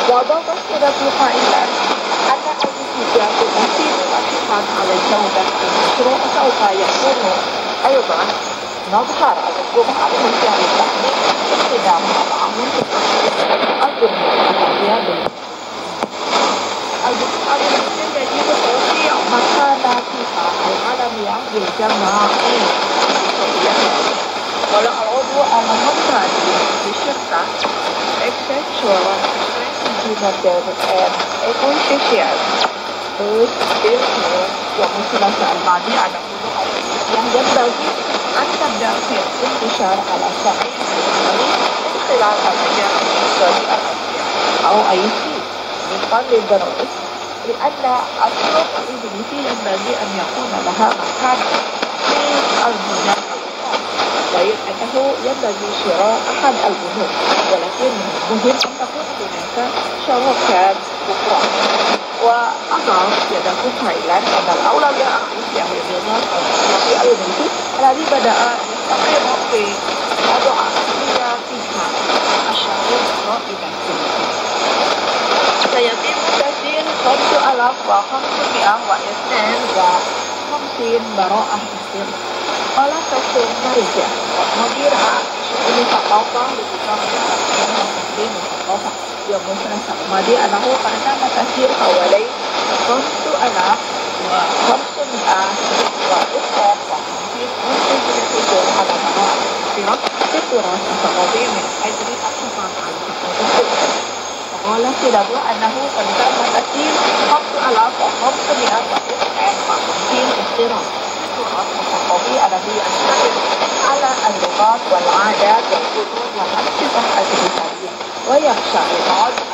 وأضافت كده قائلا أن الاتجاه المسير الأبحاث على جودة المشروع سوف يكون أيضا نظهر على الجمعة المشاركة باستخدام التعاون في تطوير الأنظمة التي يجب توسيع مكانتها العالمية للجماعة السورية. والعضو المنتج للشركة Accenture Limited and Associates ومثلث المعنى على yang ينبغي أن تبدأ في الانتشار على الصعيد العملي من خلال المجال السوري أو IC وفقا للدروس، لأن الطرق الإنجليزية ينبغي أن يكون لها مكان في البنيان غير أنه ينبغي شراء أحد البنوك، ولكن مهم أن تكون هناك شراكات أخرى. وأضاف يده قائلا أن الأولوية الرئيسية للنظام الاقتصادي الأمريكي الذي بدأ يستقر في وضع سياسيها الشهور القادمة. سيتم تسجيل 5552 براءة سر. قال سكون مرجع مدير شؤون الثقافة لوزارة التعليم والتعليم والثقافة يوم الثلاثاء الماضي أنه قد تم تسجيل حوالي 5552 منتج للحصول على براءة سر في التراث الثقافي من أجل الحفاظ على ثقافته. وقال سيدو أنه قد تم تسجيل 5552 اختراع التراث الثقافي الذي يشتمل على اللغات والعادات والفنون والأنشطة الإنسانية، ويخشى البعض